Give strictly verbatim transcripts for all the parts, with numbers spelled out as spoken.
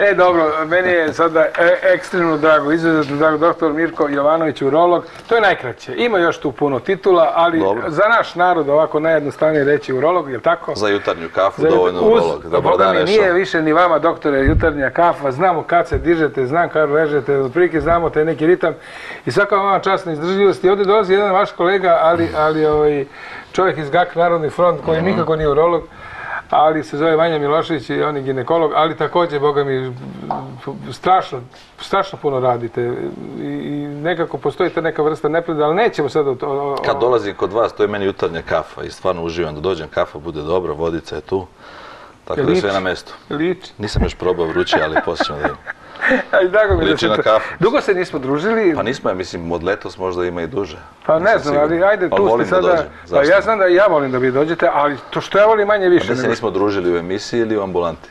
E, dobro, meni je sada ekstremno drago, izuzetno drago, doktor Mirko Jovanović, urolog. To je najkraće. Ima još tu puno titula, ali za naš narod ovako najjednostavnije reći urolog, je li tako? Za jutarnju kafu dovoljno urolog. Dobar dan, Nešo. Nije više ni vama, doktore, jutarnja kafa. Znamo kad se dižete, znam kad ležete, otprilike znamo taj neki ritam. I svaka vama časna izdržljivost. I ovdje dolazi jedan vaš kolega, ali čovjek iz G A K Narodni front, koji nikako nije urolog, ali se zove Vanja Milošević i on je ginekolog, ali također, boga mi, strašno, strašno puno radite i nekako postoji ta neka vrsta nepleda, ali nećemo sad o to... Kad dolazim kod vas, to je meni jutarnja kafa i stvarno uživam da dođem, kafa bude dobro, vodica je tu, tako da je sve na mjestu. Liči. Nisam još probao vrući, ali poslije ćemo da imam. Liči na kafu. Dugo se nismo družili? Pa nismo, ja mislim, od letos možda ima i duže. Pa ne znam, ali ajde, tu ste sada... Pa ja znam da i ja volim da vi dođete, ali to što ja volim manje više. A mi se nismo družili u emisiji ili u ambulanti?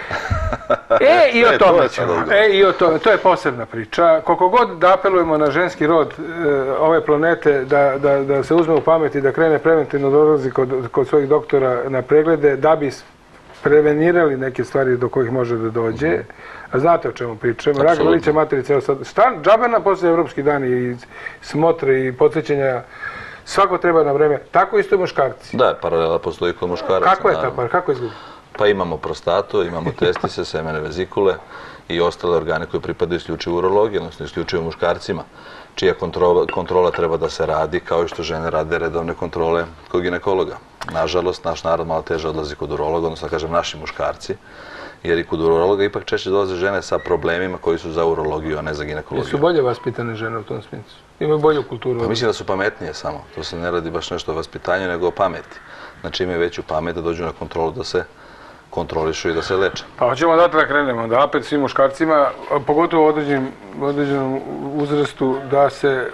E, i o tome ćemo. E, i o tome. To je posebna priča. Koliko god da apelujemo na ženski rod ove planete da se uzme u pamet i da krene preventivno dolazi kod svojih doktora na preglede, da bi prevenirali neke stvari do kojih može da dođe. A znate o čemu pričamo? Rak veliča materice, evo sad, džabe nam poslije evropski dani i smotre i podsjećanja, svako treba na vreme, tako isto i muškarci. Da, paralela postoji kod muškaraca. Kako je ta par, kako izgleda? Pa imamo prostatu, imamo testise, semene vezikule i ostale organe koje pripadaju isključivo urologiji, odnosno isključivo muškarcima, čija kontrola treba da se radi, kao i što žene rade redovne kontrole kod ginekologa. Nažalost, naš narod malo teže odlazi kod urologa, odnosno, kažem, naši muškarci, jer i kod urologa ipak češće dolaze žene sa problemima koji su za urologiju, a ne za ginekologiju. Jesu bolje vaspitane žene u tom smislu? Imaju bolju kulturu? Pa mislim da su pametnije samo. To se ne radi baš nešto o vaspitanju, nego o pameti. Znači imaju veću pamet da dođu na kontrolu, da se kontrolišu i da se leče. Pa hoćemo da da krenemo, da opet svim muškarcima, pogotovo u određenom uzrastu, da se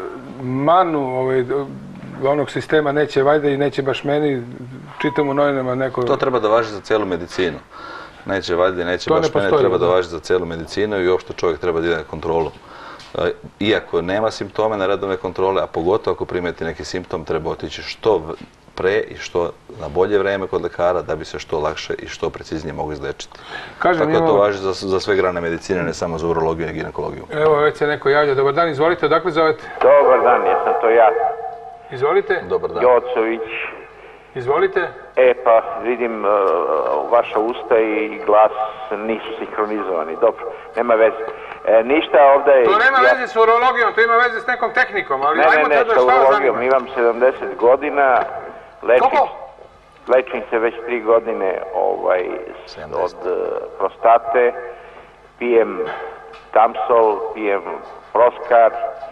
manu onog sistema neće valjda i neće baš meni, čitam u novinama neko... To treba da važi za cijelu medicinu. Neće valjda i neće baš mene, treba da važi za cijelu medicinu i uopšte čovjek treba da ide na kontrolu. Iako nema simptome na redovne kontrole, a pogotovo ako primeti neki simptom, treba otići što pre i što na bolje vreme kod lekara da bi se što lakše i što preciznije mogu izlečiti. Tako da to važi za sve grane medicine, ne samo za urologiju i ginekologiju. Evo, već se neko javlja. Dobar dan, izvolite, odakle zovete? Dobar dan, jesam to ja. Izvolite. Dobar dan. Jocović. Izvolite. E, pa vidim vaša usta i glas nisu sinhronizovani. Dobro, nema veze. Ništa ovdje je... To nema veze s urologijom, to ima veze s nekom tehnikom, ali ajmo te da šta vas zanima. Imam sedamdeset godina, lečim se već tri godine od prostate, pijem Tamsol, pijem Proskar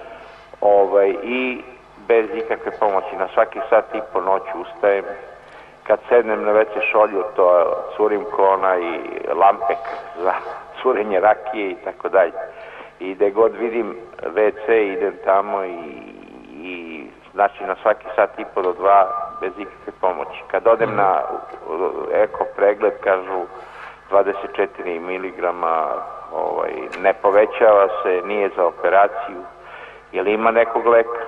i bez ikakve pomoći. Na svaki sat i po noću ustajem. Kad sednem na ve ce šolju, to curim ko onaj lampek za curenje rakije i tako dalje. I gde god vidim ve ce, idem tamo i znači na svaki sat i po do dva bez ikakve pomoći. Kad odem na eko pregled, kažu dvadeset četiri miligrama, ne povećava se, nije za operaciju. Je li ima nekog leka?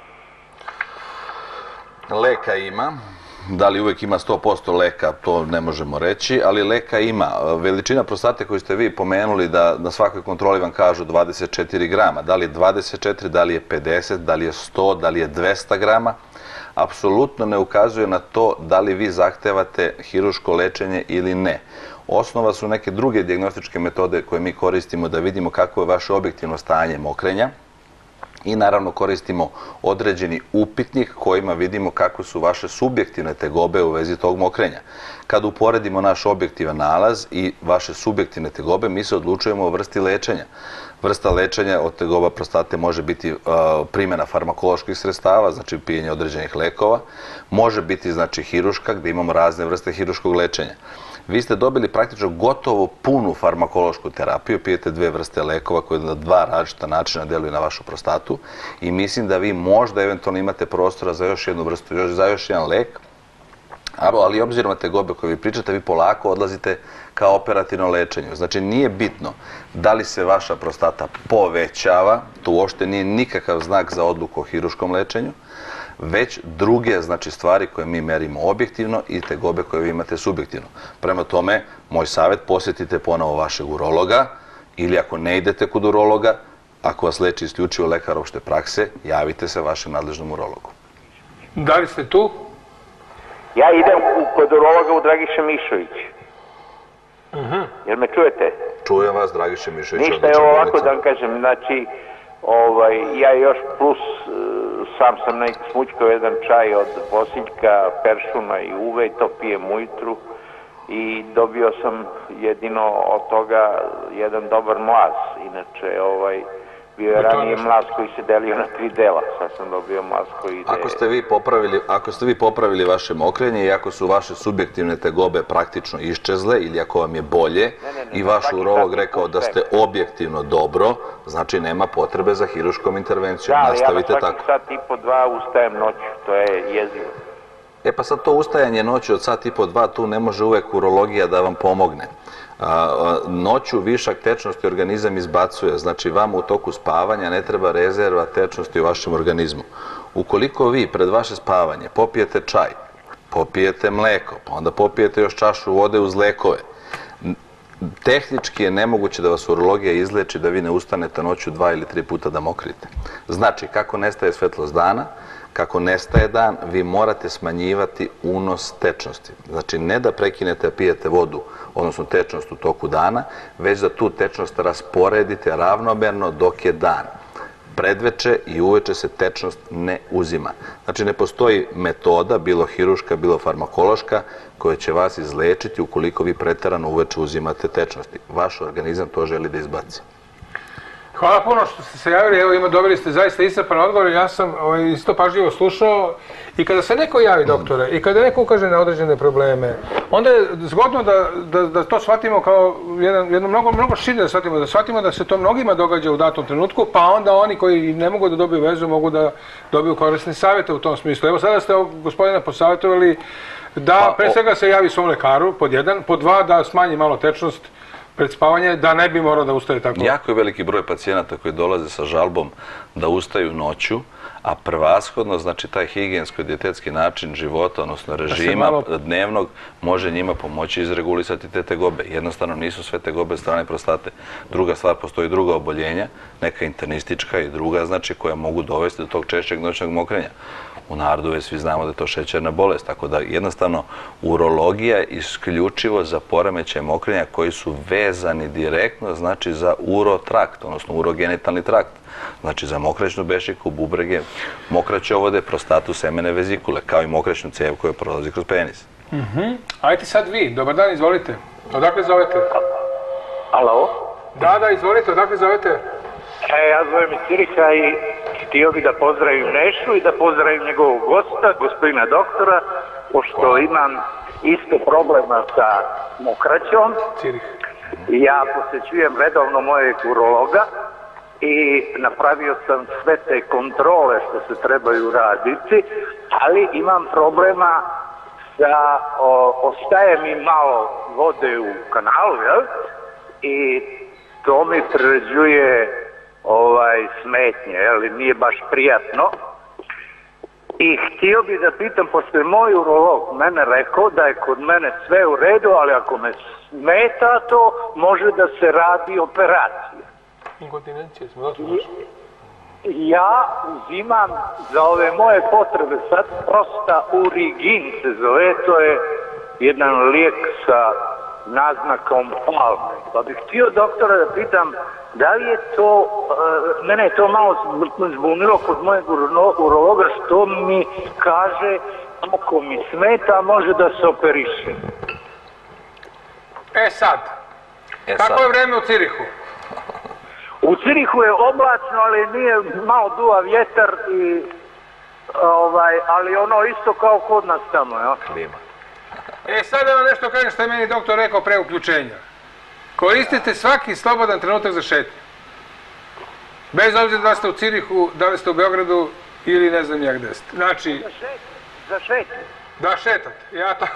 Leka ima. Da li uvijek ima sto posto leka, to ne možemo reći, ali leka ima. Veličina prostate koju ste vi pomenuli da na svakoj kontroli vam kažu dvadeset četiri grama. Da li je dvadeset četiri, da li je pedeset, da li je sto, da li je dvesta grama, apsolutno ne ukazuje na to da li vi zahtevate hiruško lečenje ili ne. Osnova su neke druge dijagnostičke metode koje mi koristimo da vidimo kako je vaše objektivno stanje mokrenja. I naravno koristimo određeni upitnik kojima vidimo kako su vaše subjektivne tegobe u vezi tog mokrenja. Kad uporedimo naš objektivan nalaz i vaše subjektivne tegobe, mi se odlučujemo o vrsti lečenja. Vrsta lečenja od tegoba prostate može biti primjena farmakoloških sredstava, znači pijenje određenih lekova, može biti znači hiruška gdje imamo razne vrste hiruškog lečenja. Vi ste dobili praktično gotovo punu farmakološku terapiju, pijete dve vrste lekova koje na dva različita načina deluju na vašu prostatu i mislim da vi možda eventualno imate prostora za još jednu vrstu, za još jedan lek, ali obzirom na tegobe koje vi pričate, vi polako odlazite ka operativnom lečenju. Znači nije bitno da li se vaša prostata povećava, to uopšte nije nikakav znak za odluku o hiruškom lečenju, već druge, znači, stvari koje mi merimo objektivno i tegobe koje vi imate subjektivno. Prema tome, moj savjet, posjetite ponovo vašeg urologa ili ako ne idete kod urologa, ako vas leči isključivo lekar opšte prakse, javite se vašem nadležnom urologu. Da li ste tu? Ja idem kod urologa u Dragiša Mišović. Jel me čujete? Čujem vas, Dragiša Mišović. Ništa, evo ovako da vam kažem, znači, ja još plus sam sam nek smućkao jedan čaj od Bosiljka, peršuna i uve i to pijem ujutru i dobio sam jedino od toga jedan dobar mlaz. Inače, ovaj, bio je ranije mlaz koji se delio na tri dela, sad sam dobio mlaz koji ide... Ako ste vi popravili, ako ste vi popravili vaše mokrenje i ako su vaše subjektivne tegobe praktično iščezle ili ako vam je bolje i vaš urolog rekao da ste objektivno dobro, znači nema potrebe za hiruškom intervencijom. Nastavite tako. Da, ali ja na svaki sat i po dva ustajem noću, to je jezivo. E pa sad to ustajanje noću od sat i po dva, tu ne može uvek urologija da vam pomogne. Noću višak tečnosti organizam izbacuje, znači vama u toku spavanja ne treba rezerva tečnosti u vašem organizmu. Ukoliko vi pred vaše spavanje popijete čaj, popijete mleko, pa onda popijete još čašu vode uz lekove, tehnički je nemoguće da vas urologija izleči da vi ne ustanete noću dva ili tri puta da mokrite. Znači, kako nestaje svetlost dana, kako nestaje dan, vi morate smanjivati unos tečnosti. Znači, ne da prekinete da pijete vodu, odnosno tečnost u toku dana, već da tu tečnost rasporedite ravnomerno dok je dan. Predveče i uveče se tečnost ne uzima. Znači, ne postoji metoda, bilo hiruška, bilo farmakološka, koja će vas izlečiti ukoliko vi preterano uveče uzimate tečnosti. Vaš organizam to želi da izbaci. Hvala puno što ste se javili, evo ima, dobili ste zaista iscrpan odgovor, ja sam isto pažljivo slušao i kada se neko javi, doktore, i kada neko ukaže na određene probleme, onda je zgodno da to shvatimo kao jedno mnogo šire da shvatimo, da shvatimo da se to mnogima događa u datom trenutku, pa onda oni koji ne mogu da dobiju vezu mogu da dobiju korisne savjete u tom smislu. Evo sada ste gospodina posavjetovali da pre svega se javi svom lekaru, pod jedan, pod dva da smanji malo tečnost pred spavanje, da ne bi morao da ustaje tako. Jako je veliki broj pacijenata koji dolaze sa žalbom da ustaju noću, a prevashodno, znači, taj higijensko-dijetetski način života, odnosno režima dnevnog, može njima pomoći izregulisati te tegobe. Jednostavno nisu sve tegobe strane prostate. Druga stvar, postoji druga oboljenja, neka internistička i druga, znači, koja mogu dovesti do tog češćeg noćnog mokrenja. U narodu već svi znamo da je to šećerna bolest, tako da jednostavno urologija je isključivo za poremećaje mokrenja koji su vezani direktno, znači, za urotrakt, odnosno urogenitalni trakt. Znači za mokraćnu bešiku, bubrege, mokraće ovode, prostatu, semene, vezikule, kao i mokraćnu cijev koja prolazi kroz penis. Ajde sad vi, dobar dan, izvolite. Odakle zovete? Alo? Da, da, izvolite, odakle zovete? Ja zovem iz Ciriha i htio bi da pozdravim Nešu i da pozdravim njegovog gosta, gospodina doktora, pošto imam isto problema sa mokraćom. Cirih. Ja posjećujem redovno mojeg urologa i napravio sam sve te kontrole što se trebaju raditi, ali imam problema sa, ostaje mi malo vode u kanalu, jel? I to mi priređuje ovaj, smetnje, jel? Nije baš prijatno. I htio bi da pitam, pošto je moj urolog mene rekao da je kod mene sve u redu, ali ako me smeta to, može da se radi operacija. Inkontinencije smo došli. Ja uzimam za ove moje potrebe sad prosta urigin se zove, to je jedan lijek sa naznakom palme. Pa bih htio doktora da pitam da li je to, mene je to malo zbunilo kod mojeg urologa što mi kaže ako mi smeta može da se operiše. E sad, kako je vreme u Cirihu? U Cirihu je oblačno, ali nije, malo duva vjetar i ovaj, ali ono isto kao kod nas tamo, ja. Klima. E sad evo nešto kažem što je meni doktor rekao pre uključenja. Koristite svaki slobodan trenutak za šetnju. Bez obzira da ste u Cirihu, da li ste u Beogradu ili ne znam ja gde ste. Znači... Za šetnju? Da šetate, ja to...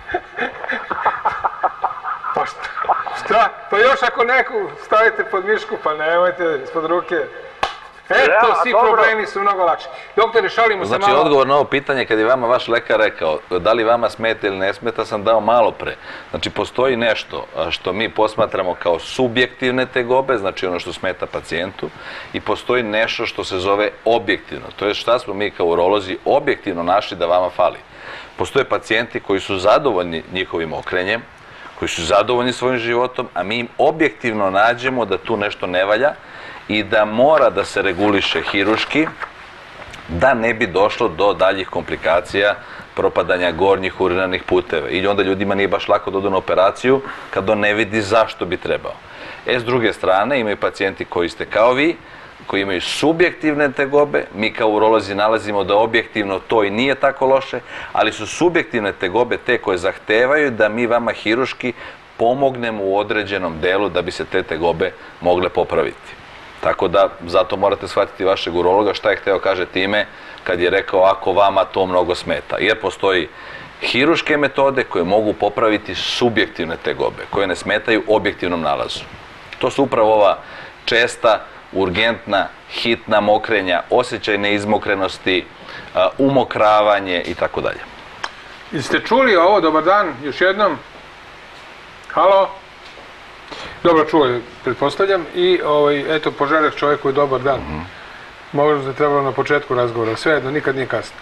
Pa šta? Pa još ako neku stavite pod mišku, pa nemojte ispod ruke. Eto, svi problemi su mnogo lakši. Doktore, šalimo se malo. Znači, odgovor na ovo pitanje, kad je vama vaš lekar rekao da li vama smeta ili ne smeta, sam dao malo pre. Znači, postoji nešto što mi posmatramo kao subjektivne tegobe, znači ono što smeta pacijentu, i postoji nešto što se zove objektivno. To je šta smo mi kao urolozi objektivno našli da vama fali. Postoje pacijenti koji su zadovoljni njihovim okrenjem, koji su zadovoljni svojim životom, a mi im objektivno nađemo da tu nešto ne valja i da mora da se reguliše hiruški, da ne bi došlo do daljih komplikacija, propadanja gornjih urinarnih puteva. I onda ljudima nije baš lako da odu na operaciju kad on ne vidi zašto bi trebao. E, s druge strane, imaju pacijenti koji ste kao vi, koji imaju subjektivne tegobe, mi kao urolozi nalazimo da objektivno to i nije tako loše, ali su subjektivne tegobe te koje zahtevaju da mi vama hiruški pomognemo u određenom delu da bi se te tegobe mogle popraviti. Tako da, zato morate shvatiti vašeg urologa šta je hteo kaže time kad je rekao ako vama to mnogo smeta. Jer postoji hiruške metode koje mogu popraviti subjektivne tegobe, koje ne smetaju objektivnom nalazu. To su upravo ova česta, urgentna, hitna mokrenja, osjećaj neizmokrenosti, umokravanje i tako dalje. Jeste čuli ovo? Dobar dan, još jednom. Halo? Dobro čuli, pretpostavljam. I eto, poželjeh čovjeku je dobar dan. Možda je trebalo na početku razgovora, svejedno, nikad nije kasno.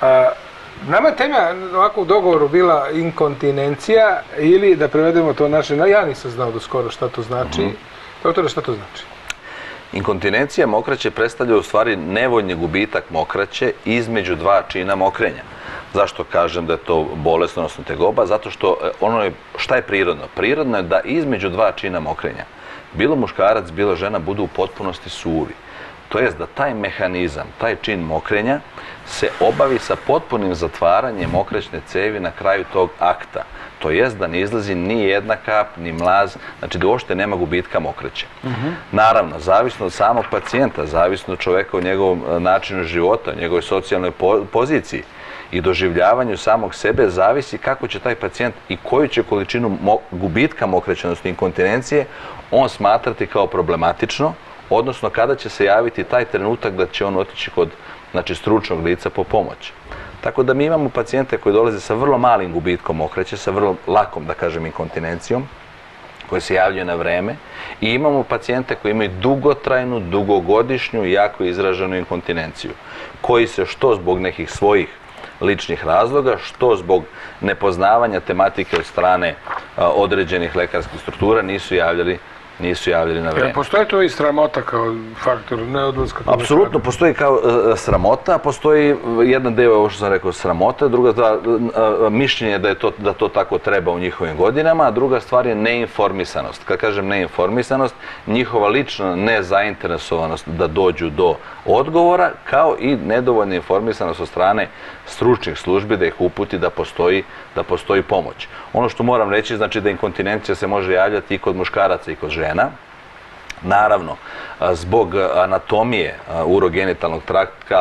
Nama je tema ovako u dogovoru bila inkontinencija ili da prevedemo to naše, ja nisam znao do skoro šta to znači. Doktore, šta to znači? Inkontinencija mokraće predstavlja u stvari nevoljni gubitak mokraće između dva čina mokrenja. Zašto kažem da je to bolest, odnosno tegoba? Zato što ono je, šta je prirodno? Prirodno je da između dva čina mokrenja, bilo muškarac, bilo žena, budu u potpunosti suvi. To jest da taj mehanizam, taj čin mokrenja se obavi sa potpunim zatvaranjem mokraćne cevi na kraju tog akta. To jest da ne izlazi ni jedna kap, ni mlaz, znači da uopšte nema gubitka mokraće. Naravno, zavisno od samog pacijenta, zavisno od čoveka u njegovom načinu života, njegovoj socijalnoj poziciji i doživljavanju samog sebe, zavisi kako će taj pacijent i koju će količinu gubitka mokraće, odnosno inkontinencije, on smatrati kao problematično, odnosno kada će se javiti taj trenutak da će on otići kod stručnog lica po pomoć. Tako da mi imamo pacijente koji dolaze sa vrlo malim gubitkom mokraće, sa vrlo lakom, da kažem, inkontinencijom, koji se javljaju na vreme, i imamo pacijente koji imaju dugotrajnu, dugogodišnju i jako izraženu inkontinenciju, koji se što zbog nekih svojih ličnih razloga, što zbog nepoznavanja tematike od strane određenih lekarskih struktura nisu javljali nisu javljali na vreme. Postoji to i sramota kao faktor neodlaska? Apsolutno, postoji kao sramota, postoji jedan deo, ovo što sam rekao, sramota, druga stvar, mišljenje da to tako treba u njihovim godinama, a druga stvar je neinformisanost. Kad kažem neinformisanost, njihova lična nezainteresovanost da dođu do odgovora, kao i nedovoljna informisanost od strane stručnih službi da ih uputi da postoji da postoji pomoć. Ono što moram reći, znači da inkontinencija se može javljati i kod muškaraca i kod žena. Naravno, zbog anatomije urogenitalnog trakta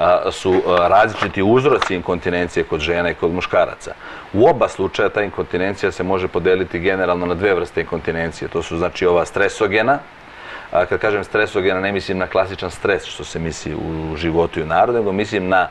su različiti uzroci inkontinencije kod žena i kod muškaraca. U oba slučaja ta inkontinencija se može podeliti generalno na dve vrste inkontinencije. To su znači ova stresogena. Kad kažem stresogena, ne mislim na klasičan stres što se misli u životu i u narodu, nego mislim na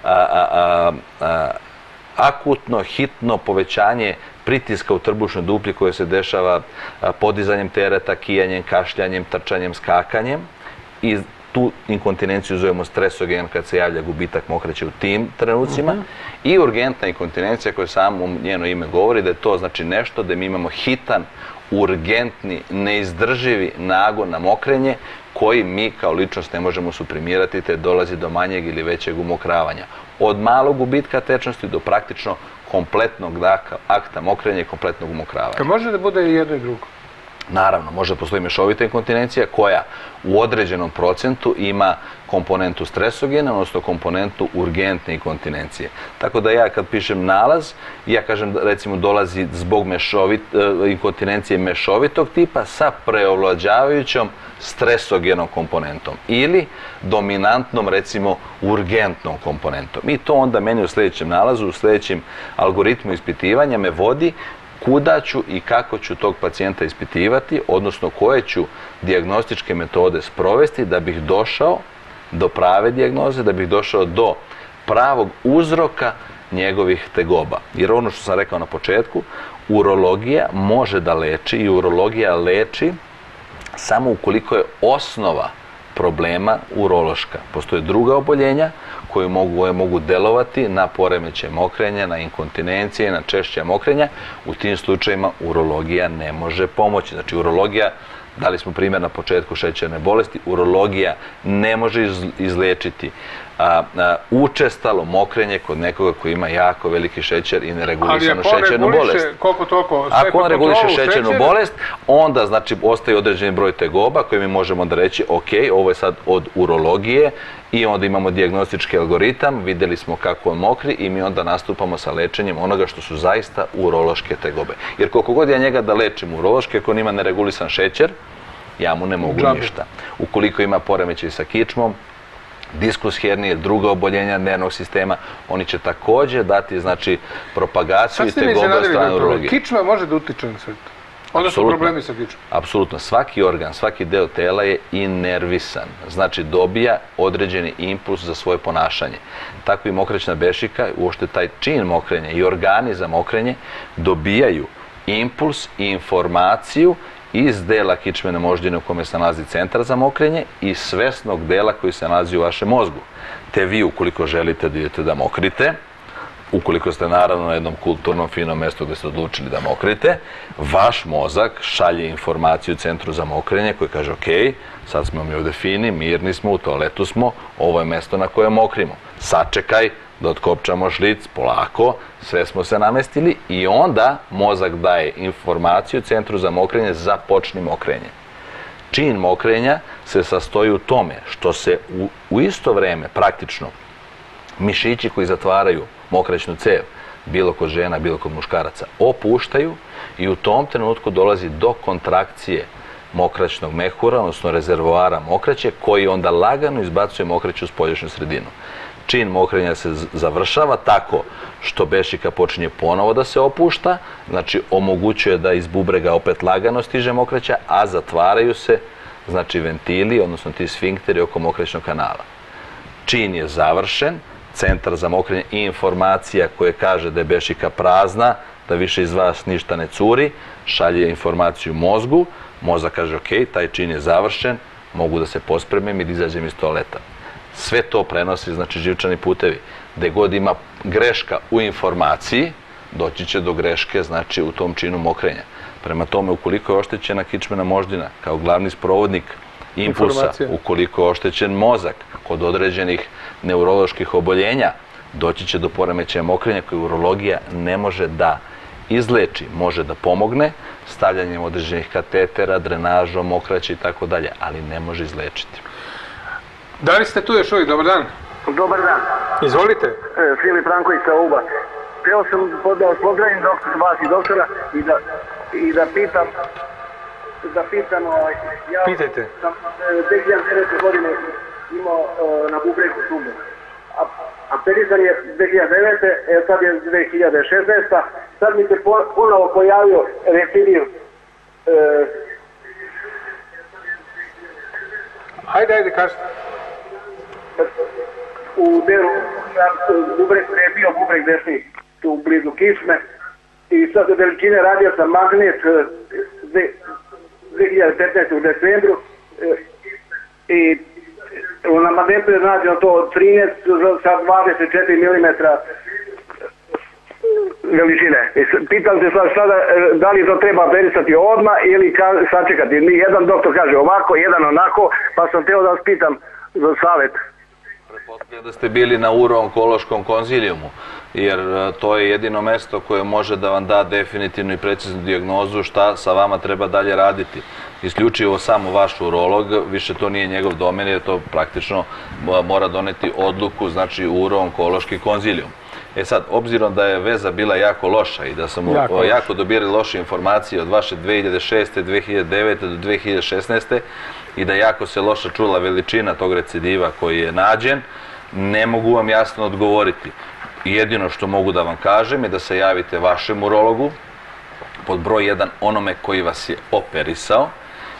akutno, hitno povećanje pritiska u trbušnoj duplji koje se dešava podizanjem tereta, kijanjem, kašljanjem, trčanjem, skakanjem. I tu inkontinenciju zovemo stresogen kad se javlja gubitak mokraće u tim trenucima. I urgentna inkontinencija koja samo njeno ime govori da je to znači nešto da mi imamo hitan, urgentni, neizdrživi nagon na mokrenje koji mi kao ličnost ne možemo suprimirati te dolazi do manjeg ili većeg umokravanja. Od malog gubitka tečnosti do praktično kompletnog akta mokrenja i kompletnog umokravanja. Može da bude i jedno i drugo? Naravno, može da postoji mešovita inkontinencija koja u određenom procentu ima komponentu stresogena, odnosno komponentu urgentne inkontinencije. Tako da ja kad pišem nalaz, ja kažem recimo dolazi zbog inkontinencije mešovitog tipa sa preovlađavajućom stresogenom komponentom ili dominantnom recimo urgentnom komponentom. I to onda meni u sljedećem nalazu, u sljedećem algoritmu ispitivanja me vodi kuda ću i kako ću tog pacijenta ispitivati, odnosno koje ću dijagnostičke metode sprovesti da bih došao do prave dijagnoze, da bih došao do pravog uzroka njegovih tegoba. Jer ono što sam rekao na početku, urologija može da leči i urologija leči samo ukoliko je osnova problema urološka. Postoje druga oboljenja koje mogu, mogu delovati na poremećaj mokrenja, na inkontinencije, na češća mokrenja. U tim slučajima urologija ne može pomoći. Znači, urologija, dali smo primjer na početku šećerne bolesti, urologija ne može izlečiti a, a, učestalo mokrenje kod nekoga koji ima jako veliki šećer i neregulisanu šećernu bolest. Koliko toliko, ako on reguliše šećernu bolest, onda znači ostaje određeni broj tegoba koji mi možemo da reći, ok, ovo je sad od urologije i onda imamo dijagnostički algoritam, vidjeli smo kako on mokri i mi onda nastupamo sa lečenjem onoga što su zaista urološke tegobe. Jer koliko god ja njega da lečim urološke, ako on ima neregulisan šećer, ja mu ne mogu ništa. Ukoliko ima poremećaj sa kičmom, diskus hernije, druga oboljenja nervnog sistema, oni će također dati, znači, propagaciju i tegobe od strane urologije. Kičma može da utiče na sve to? Onda su problemi sa kičmom? Apsolutno. Svaki organ, svaki deo tela je inervisan. Znači, dobija određeni impuls za svoje ponašanje. Tako i mokraćna bešika, uopšte taj čin mokrenja i organi za mokrenje dobijaju impuls i informaciju iz dela kičmene moždine u kome se nalazi centar za mokrenje i svesnog dela koji se nalazi u vašem mozgu. Te vi, ukoliko želite da idete da mokrite, ukoliko ste naravno na jednom kulturnom, finom mjestu gdje ste odlučili da mokrite, vaš mozak šalje informaciju centru za mokrenje koji kaže, ok, sad smo mi ovdje fini, mirni smo, u toaletu smo, ovo je mjesto na koje mokrimo. Sačekaj da otkopčamo šlic, polako, sve smo se namestili i onda mozak daje informaciju centru za mokrenje, započni mokrenje. Čin mokrenja se sastoji u tome što se u, u isto vreme, praktično, mišići koji zatvaraju mokraćnu cev, bilo kod žena, bilo kod muškaraca, opuštaju i u tom trenutku dolazi do kontrakcije mokraćnog mehura, odnosno rezervoara mokraće, koji onda lagano izbacuje mokraću u spoljašnju sredinu. Čin mokrenja se završava tako što bešika počinje ponovo da se opušta, znači omogućuje da iz bubrega opet lagano stiže mokraća, a zatvaraju se, znači, ventili, odnosno ti sfinkteri oko mokraćnog kanala. Čin je završen, centar za mokrenje i informacija koja kaže da je bešika prazna, da više iz vas ništa ne curi, šalje informaciju mozgu, mozak kaže, ok, taj čin je završen, mogu da se pospremim i da izađem iz toaleta. Sve to prenosi, znači, živčani putevi. Gde god ima greška u informaciji, doći će do greške, znači, u tom činu mokrenja. Prema tome, ukoliko je oštećena kičmena moždina kao glavni sprovodnik impulsa, ukoliko je oštećen mozak kod određenih neuroloških oboljenja, doći će do poremećaja mokrenja koje urologija ne može da izleči, može da pomogne stavljanjem određenih katetera, drenažom, mokraće i tako dalje, ali ne može izlečiti. Da li ste tu još uvijek? Dobar dan. Dobar dan. Izvolite. E, Filip Ranković sa Uba. Htio sam da vas pozdravim doktor, vas i doktora i da, i da pitam, da pitam, ja Pitajte. sam dvije hiljade devete. godine imao uh, na bubregu tumor. Aperisan je dvije hiljade devete. E, sad je dvije hiljade šesnaeste. Sad mi se ponovo pojavio recidив. Uh, Hajde, ajde, kažete. U delu bubreg, je bio bubreg desni, tu blizu kičme. I sad od veličine radio sam magnet dvije hiljade petnaeste. u decembru. I na magnetu je nađeno to od trinaest sa dvadeset četiri milimetra veličine. Pitam se sad sada da li to treba operisati odmah ili sačekati. Jedan doktor kaže ovako, jedan onako, pa sam teo da vas pitam za savjet. Pretpostavljam da ste bili na uro-onkološkom konzilijumu, jer to je jedino mesto koje može da vam da definitivnu i preciznu dijagnozu šta sa vama treba dalje raditi. Isključivo samo vaš urolog, više to nije njegov domen, jer to praktično mora doneti odluku, znači uro-onkološki konzilijum. E sad, obzirom da je veza bila jako loša i da sam jako, jako dobirali loše informacije od vaše dvije hiljade šeste. dvije hiljade devete. do dvije hiljade šesnaeste. i da jako se loša čula veličina tog recidiva koji je nađen, ne mogu vam jasno odgovoriti. Jedino što mogu da vam kažem je da se javite vašem urologu, pod broj jedan onome koji vas je operisao,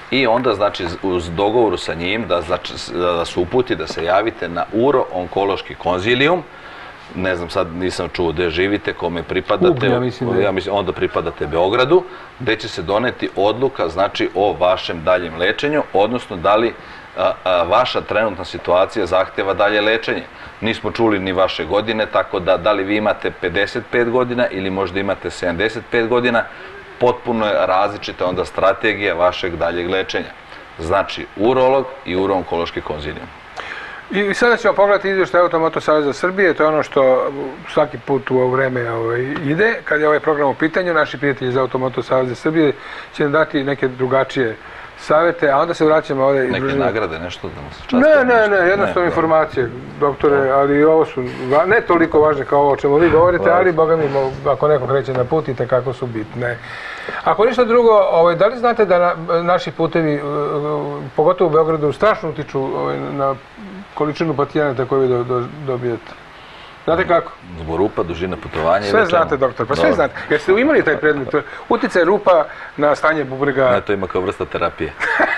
I onda, znači, uz dogovoru sa njim da, znači, da se uputi, da se javite na uro-onkološki konzilijum. Ne znam, sad nisam čuo gde živite, kome pripadate. Ubnja, mislim. Ja mislim, onda pripadate Beogradu, gde će se doneti odluka, znači, o vašem daljem lečenju, odnosno da li a, a, vaša trenutna situacija zahteva dalje lečenje. Nismo čuli ni vaše godine, tako da da li vi imate pedeset pet godina ili možda imate sedamdeset pet godina, potpuno je različita onda strategija vašeg daljeg lečenja. Znači, urolog i uro-onkološki konzilijum. I sada ćemo pogledati izvještaj Automoto Saveza Srbije, to je ono što svaki put u ovo vreme ide. Kad je ovaj program u pitanju, naši prijatelji iz Automoto Saveza Srbije će nam dati neke drugačije savete, a onda se vraćamo ovdje... Neke nagrade, nešto da mu se častimo? Ne, ne, ne, jednostavno informacije, doktore, ali ovo su ne toliko važne kao ovo o čemu vi govorite, ali, boga mi, ako neko kreće na put, i tekako su bitne. Ako ništa drugo, da li znate da naši putevi, pogotovo u Beogradu, strašno utiču na količinu pacijenata koju vi dobijete? Znate kako? Zbog rupa, dužina putovanja i sve znate, doktor, pa sve znate. Jeste li imali taj predmet? Uticaj rupa na stanje bubrega? Ne, to ima kao vrsta terapije.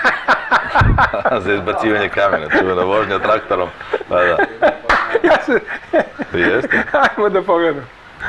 Za izbacivanje kamena, čuvena vožnja traktorom. Da, da. Jeste? Ajmo da pogledam.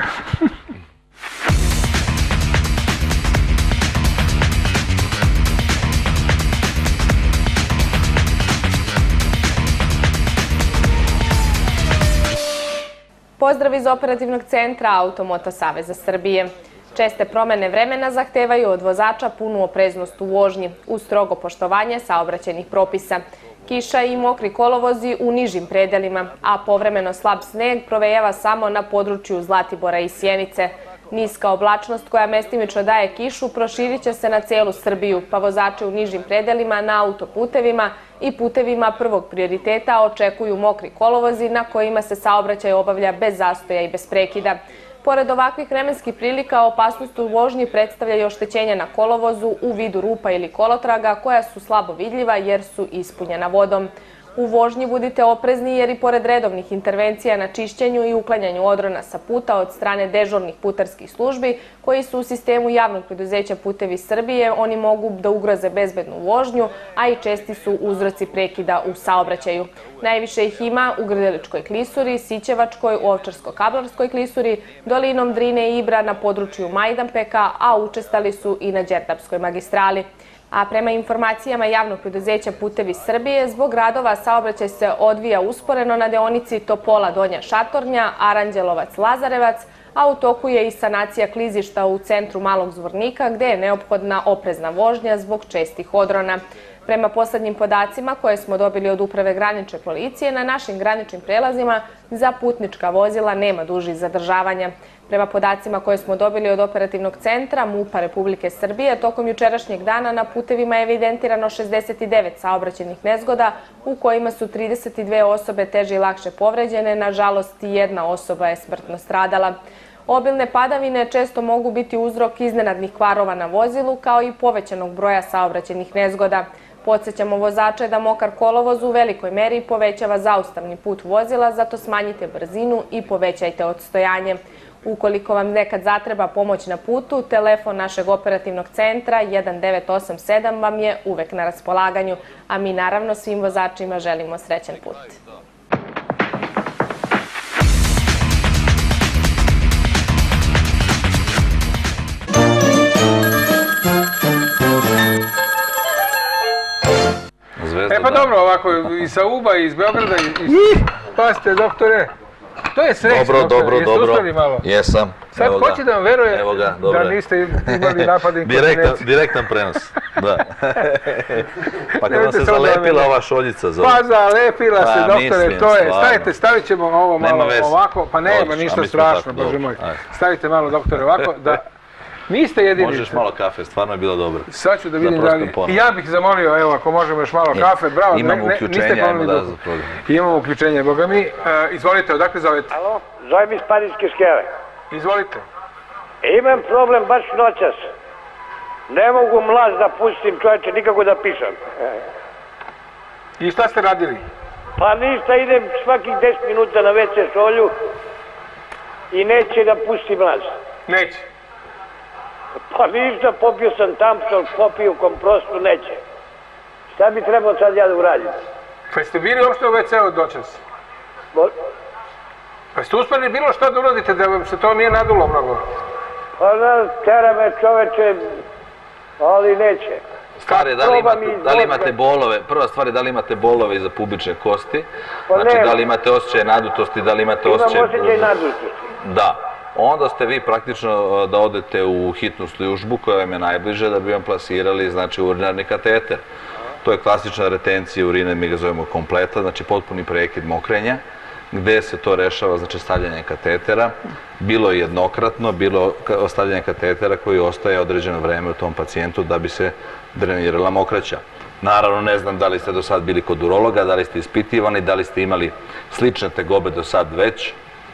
Pozdrav iz operativnog centra Automoto Saveza Srbije. Česte promene vremena zahtevaju od vozača punu opreznost u vožnji, uz strogo poštovanje saobraćajnih propisa. Kiša i mokri kolovozi u nižim predelima, a povremeno slab sneg provejava samo na području Zlatibora i Sjenice. Niska oblačnost koja mestimično daje kišu proširit će se na celu Srbiju, pa vozače u nižim predelima na autoputevima i putevima prvog prioriteta očekuju mokri kolovozi na kojima se saobraćaj obavlja bez zastoja i bez prekida. Pored ovakvih vremenskih prilika, opasnost u vožnji predstavlja i oštećenja na kolovozu u vidu rupa ili kolotraga koja su slabo vidljiva jer su ispunjena vodom. U vožnji budite oprezni jer i pored redovnih intervencija na čišćenju i uklanjanju odrona sa puta od strane dežurnih putarskih službi koji su u sistemu javnog preduzeća Putevi Srbije, oni mogu da ugroze bezbednu vožnju, a i česti su uzroci prekida u saobraćaju. Najviše ih ima u Grdeličkoj klisuri, Sićevačkoj, Ovčarsko-Kablarskoj klisuri, dolinom Drine i Ibra na području Majdanpeka, a učestali su i na Đerdapskoj magistrali. A prema informacijama javnog preduzeća Putevi Srbije, zbog radova saobraćaj se odvija usporeno na deonici Topola Donja Šatornja, Aranđelovac Lazarevac, a u toku je i sanacija klizišta u centru Malog Zvornika, gde je neophodna oprezna vožnja zbog čestih odrona. Prema poslednjim podacima koje smo dobili od Uprave granične policije, na našim graničnim prelazima za putnička vozila nema dužih zadržavanja. Prema podacima koje smo dobili od operativnog centra MUP-a Republike Srbije, tokom jučerašnjeg dana na putevima je evidentirano šezdeset devet saobraćajnih nezgoda u kojima su trideset dve osobe teže i lakše povređene, nažalost jedna osoba je smrtno stradala. Obilne padavine često mogu biti uzrok iznenadnih kvarova na vozilu kao i povećanog broja saobraćajnih nezgoda. Podsećamo vozače da mokar kolovoz u velikoj meri povećava zaustavni put vozila, zato smanjite brzinu i povećajte odstojanje. Ukoliko vam nekad zatreba pomoć na putu, telefon našeg operativnog centra jedan devet osam sedam vam je uvek na raspolaganju, a mi naravno svim vozačima želimo srećan put. E pa dobro, ovako, i sa Uba, i iz Beograda, i... Pazite, doktore, to je sreć, doktore. Dobro, dobro, dobro. Malo? Jesam. Sad hoće da vam veruje da niste imali napade inkontinencije. Direktan prenos, da. Pa kada vam se zalepila ova šoljica. Pa zalepila se, doktore, to je. Stavite, stavit ćemo ovo malo ovako. Pa nema ništa strašno, bože moj. Stavite malo, doktore, ovako, da... Niste jedini. Možeš malo kafe, stvarno je bilo dobro. Sad ću da vidim da li... I ja bih zamolio, evo, ako možemo još malo kafe, bravo. Imamo uključenje, ajmo da za program. Imamo uključenje, boga mi. Izvolite, odakle zovete? Alo, zovem iz Parinske skele. Izvolite. Imam problem baš noćas. Ne mogu mlaz da pustim, čovječe, nikako da pišem. I šta ste radili? Pa ništa, idem svakih deset minuta na ve ce šolju i neće da pusti mlaz. Neće. Pa ništa, popio sam Tampson, popio komprostu, neće. Šta bi trebao sad ja da uradim? Pa ste bili uopšte u ve ce-u dočas? Pa ste uspeli bilo što da uradite da vam se to nije nadulo mnogo? Pa na, tera me čoveče, ali neće. Stvari, da li imate, da li imate bolove, prva stvar je da li imate bolove iza pubične kosti, znači da li imate osjećaj nadutosti, da li imate osjećaj... Imam osjećaj nadutosti. Da. Onda ste vi praktično da odete u hitnu službu koja vam je najbliže da bi vam plasirali, znači, urinarni kateter. To je klasična retencija urine, mi ga zovemo kompleta, znači potpuni prekid mokrenja, gde se to rešava, znači stavljanje katetera, bilo jednokratno, bilo stavljanje katetera koji ostaje određeno vreme u tom pacijentu da bi se drenirala mokraća. Naravno, ne znam da li ste do sad bili kod urologa, da li ste ispitivani, da li ste imali slične tegobe do sad već.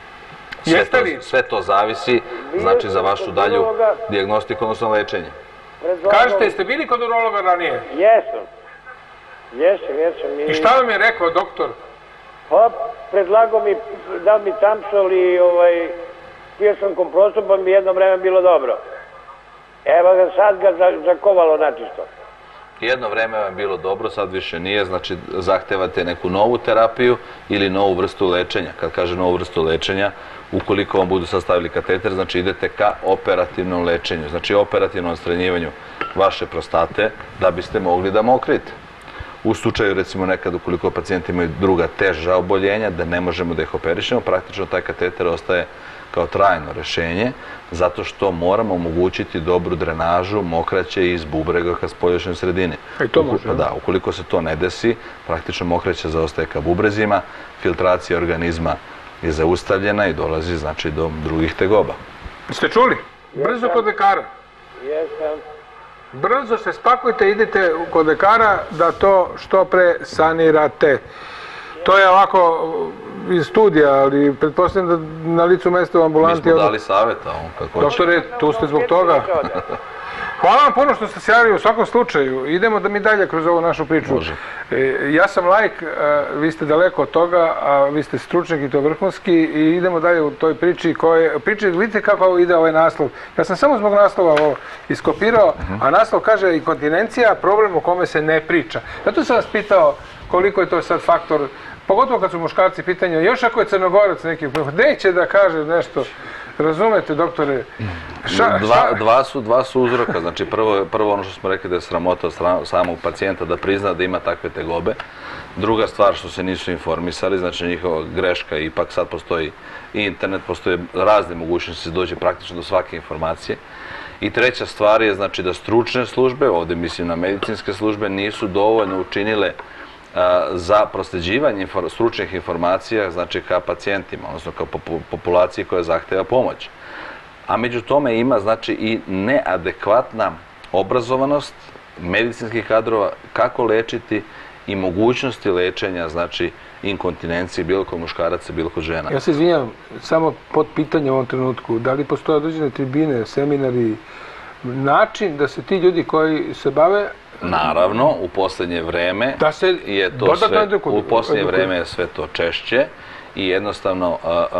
Sve to zavisi, znači, za vašu dalju dijagnostiku, odnosno lečenje. Kažete, jeste bili kod urologa ranije? Jesam. Jesam, jesam. I šta vam je rekao doktor? Pa, predlagao mi, dao mi Tamsol i pio sam komprostu, pa mi jedno vreme bilo dobro. Evo ga, sad ga zakovalo načisto. Jedno vreme vam je bilo dobro, sad više nije, znači zahtevate neku novu terapiju ili novu vrstu lečenja. Kad kaže novu vrstu lečenja, ukoliko vam budu sastavili kateter, znači idete ka operativnom lečenju, znači operativnom odstranjivanju vaše prostate da biste mogli da mokrite. U slučaju, recimo, nekad ukoliko pacijenti imaju druga teža oboljenja, da ne možemo da ih operišemo, praktično taj kateter ostaje kao trajno rešenje, zato što moramo omogućiti dobru drenažu mokraće iz bubrega ka spoljašnjoj sredini. I to može? Da, ukoliko se to ne desi, praktično mokraća zaostaje ka bubrezima, filtracija organizma je zaustavljena i dolazi, znači, do drugih tegoba. Ste čuli? Brzo kod lekara. Jesam. Brzo se spakujte, idite kod lekara da to što pre sanirate. To je ovako iz studija, ali pretpostavljam da na licu mesta u ambulanti... Mi smo dali savjeta. Doktore, tu ste zbog toga. Hvala vam puno što ste se javili u svakom slučaju. Idemo da mi dalje kroz ovu našu priču. Ja sam laik, vi ste daleko od toga, a vi ste stručnjak i to vrhunski i idemo dalje u toj priči koje... Priči, vidite kako ide ovaj naslov. Ja sam samo zbog naslova ovo iskopirao, a naslov kaže inkontinencija, problem o kome se ne priča. Zato sam vas pitao koliko je to sad faktor, pogotovo kad su muškarci pitanja, još ako je Crnogorac neki, gde će da kaže nešto? Razumete, doktore? Dva su uzroka. Znači, prvo ono što smo rekli da je sramota od samog pacijenta da prizna da ima takve tegobe. Druga stvar što se nisu informisali, znači njihova greška, ipak sad postoji i internet, postoje razne mogućnosti da se dođe praktično do svake informacije. I treća stvar je, znači, da stručne službe, ovdje mislim na medicinske službe, nisu dovoljno učinile za prosleđivanje stručnih informacija, znači ka pacijentima, odnosno ka populaciji koja zahteva pomoć. A među tome ima, znači, i neadekvatna obrazovanost medicinskih kadrova kako lečiti i mogućnosti lečenja, znači, inkontinencije bilo kod muškaraca, bilo kod žena. Ja se izvinjam, samo pod pitanje u ovom trenutku, da li postoje određene tribine, seminari, način da se ti ljudi koji se bave... Naravno, u posljednje vreme je to sve, u posljednje vreme je sve to češće i jednostavno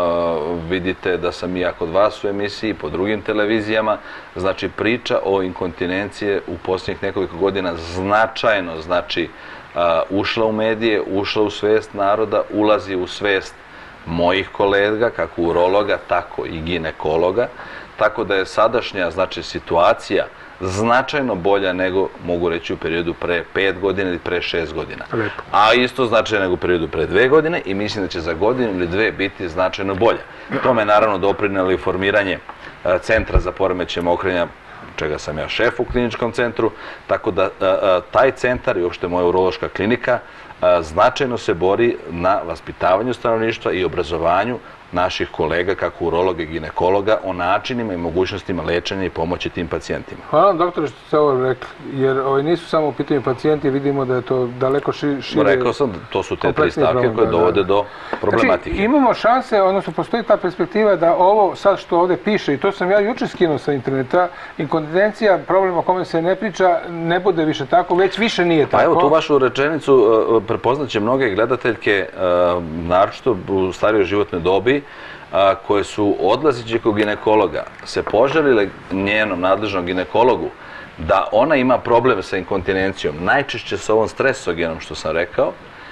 vidite da sam i ja kod vas u emisiji, po drugim televizijama, znači priča o inkontinencije u posljednjih nekoliko godina značajno, znači ušla u medije, ušla u svest naroda, ulazi u svest mojih kolega, kako urologa, tako i ginekologa, tako da je sadašnja, znači, situacija značajno bolja nego, mogu reći, u periodu pre pet godina ili pre šest godina. A isto značajno nego u periodu pre dve godine i mislim da će za godinu ili dve biti značajno bolja. Tome je naravno doprinelo i formiranje Centra za poremećaje mokrenja, čega sam ja šef u kliničkom centru, tako da taj centar i uopšte moja urološka klinika značajno se bori na vaspitavanju stanovništva i obrazovanju naših kolega, kako urologa i ginekologa, o načinima i mogućnostima lečenja i pomoći tim pacijentima. Hvala vam, doktore, što ste ovo rekli, jer nisu samo u pitanju pacijenti, vidimo da je to daleko šire... Rekao sam, to su te tri stavke koje dovode do problematike. Znači, imamo šanse, odnosno postoji ta perspektiva da ovo sad što ovdje piše, i to sam ja jučer skinuo sa interneta, inkontinencija, problem o kome se ne priča, ne bude više tako, već više nije tako. Pa evo, tu vašu rečenicu prepoznaće mnoge gledateljke, naročito u starijoj životnoj dobi, koje su odlazeći kod ginekologa se požalile njenom nadležnom ginekologu da ona ima problem sa inkontinencijom, najčešće sa ovom stresogenom što sam rekao,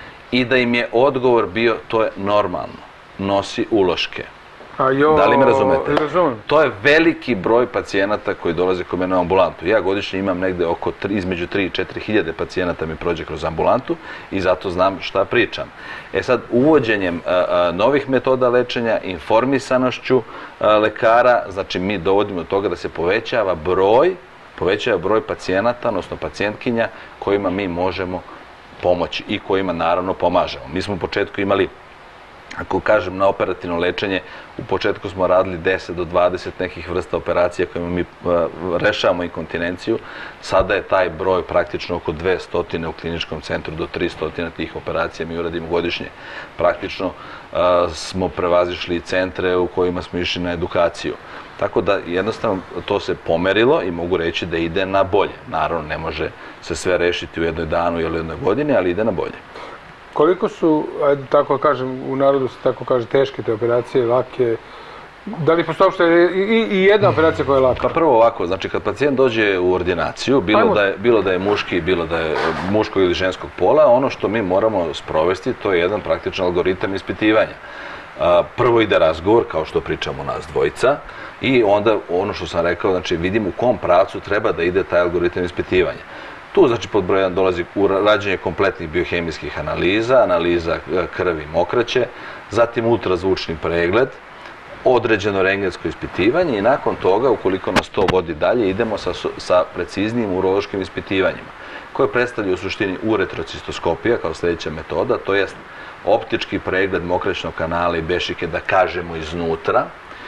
i da im je odgovor bio to je normalno, nosi uloške. Da li me razumete? To je veliki broj pacijenata koji dolaze kod mene u ambulantu. Ja godišnje imam negde oko između tri i četiri hiljade pacijenata mi prođe kroz ambulantu i zato znam šta pričam. E sad, uvođenjem novih metoda lečenja, informisanošću lekara, znači mi dovodimo do toga da se povećava broj, povećava broj pacijenata, odnosno pacijentkinja kojima mi možemo pomoći i kojima naravno pomažemo. Mi smo u početku imali, ako kažem na operativno lečenje, u početku smo radili deset do dvadeset nekih vrsta operacija kojima mi rešavamo inkontinenciju. Sada je taj broj praktično oko dvesta u kliničkom centru do tristo tih operacija mi uradimo godišnje. Praktično smo prevazišli centre u kojima smo išli na edukaciju. Tako da jednostavno to se pomerilo i mogu reći da ide na bolje. Naravno ne može se sve rešiti u jednoj danu ili u jednoj godini, ali ide na bolje. Koliko su, tako kažem, u narodu se tako kaže, teške te operacije, lake? Da li postoji uopšte i jedna operacija koja je laka? Pa prvo ovako, znači kad pacijent dođe u ordinaciju, bilo da je muški, bilo da je muškog ili ženskog pola, ono što mi moramo sprovesti, to je jedan praktičan algoritam ispitivanja. Prvo ide razgovor, kao što pričamo nas dvojica, i onda ono što sam rekao, znači vidim u kom pravcu treba da ide taj algoritam ispitivanja. Tu, znači, pod broj jedan dolazi rađenje kompletnih biohemijskih analiza, analiza krvi i mokraće, zatim ultrazvučni pregled, određeno rentgensko ispitivanje i nakon toga, ukoliko nas to vodi dalje, idemo sa preciznijim urološkim ispitivanjima, koje predstavljaju u suštini uretrocistoskopija kao sljedeća metoda, to jest optički pregled mokraćnog kanala i bešike, da kažemo, iznutra,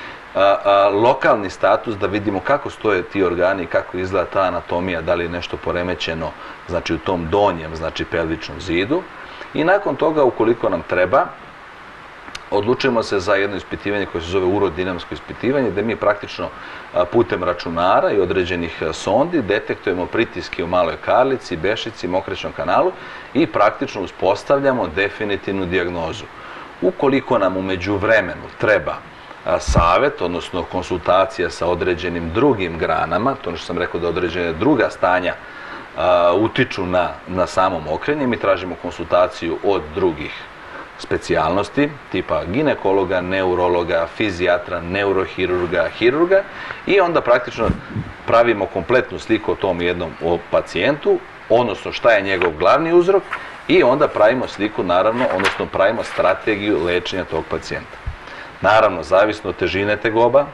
lokalni status, da vidimo kako stoje ti organi i kako izgleda ta anatomija, da li je nešto poremećeno, znači u tom donjem, znači pelvičnom zidu, i nakon toga, ukoliko nam treba, odlučujemo se za jedno ispitivanje koje se zove urodinamsko ispitivanje, gde mi praktično putem računara i određenih sondi detektujemo pritiske u maloj karlici, bešici, mokraćnom kanalu i praktično uspostavljamo definitivnu dijagnozu. Ukoliko nam u međuvremenu treba savet, odnosno konsultacija sa određenim drugim granama, to ono što sam rekao da određene druga stanja utiču na samo mokrenje, mi tražimo konsultaciju od drugih specijalnosti, tipa ginekologa, neurologa, fizijatra, neurohirurga, hirurga, i onda praktično pravimo kompletnu sliku o tom jednom pacijentu, odnosno šta je njegov glavni uzrok, i onda pravimo sliku, naravno, odnosno pravimo strategiju lečenja tog pacijenta. Naravno, zavisno od težine tegoba,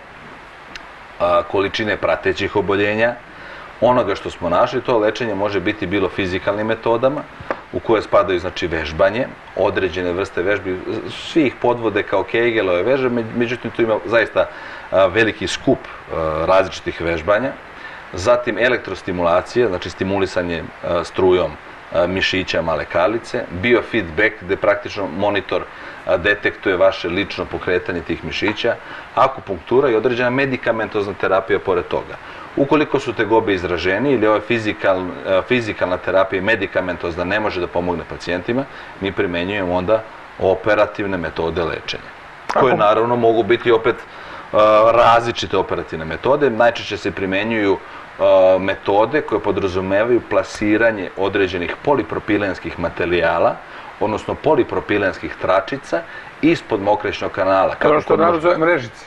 količine pratećih oboljenja, onoga što smo našli, to lečenje može biti bilo fizikalnim metodama, u koje spadaju, znači, vežbanje, određene vrste vežbi, svih podvode kao Kegelove vežbe, međutim, tu ima zaista veliki skup različitih vežbanja. Zatim, elektrostimulacija, znači stimulisanje strujom mišića male karlice, biofeedback, gde praktično monitor detektuje vaše lično pokretanje tih mišića, akupunktura i određena medikamentozna terapija pored toga. Ukoliko su tegobe izraženi ili ova fizikalna terapija i medikamentozna ne može da pomogne pacijentima, mi primenjujemo onda operativne metode lečenja, koje naravno mogu biti opet različite operativne metode. Najčešće se primenjuju metode koje podrazumevaju plasiranje određenih polipropilenskih materijala, odnosno polipropilenskih tračica ispod mokraćnog kanala. Ono što narod zove mrežice?